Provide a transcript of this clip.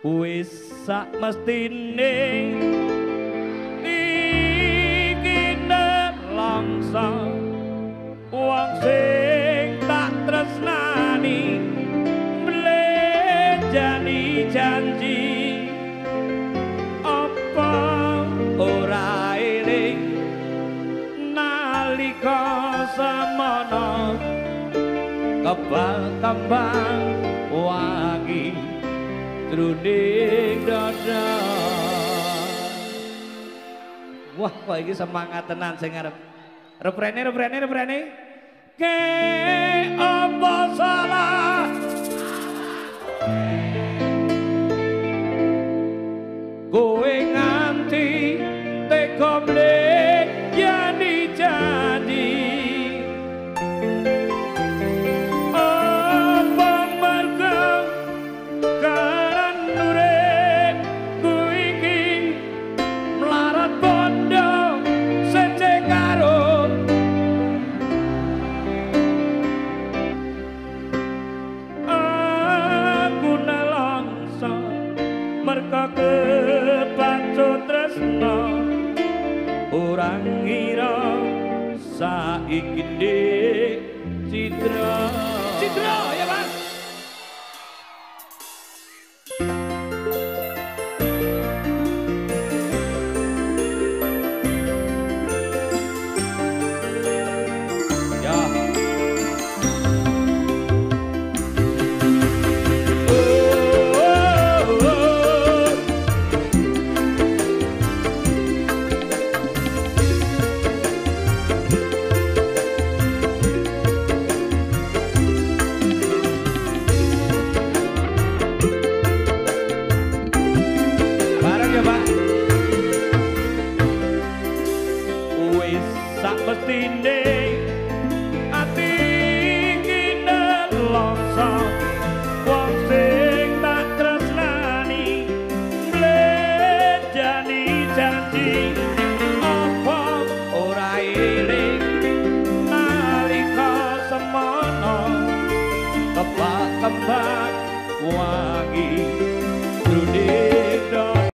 wis sak mestine iki nelongso wong sing tak tresnani mlejani janji apa ora eling nalika semana kebal kembang wangi trunding dada. Wah, kok iki semangat tenan sing arep. Refrene. Ke apa salah? Kowe nganti tega mlejani janji. Kepacut tresno orang ngira saiki ndek Citra ya Mas. Sak mestine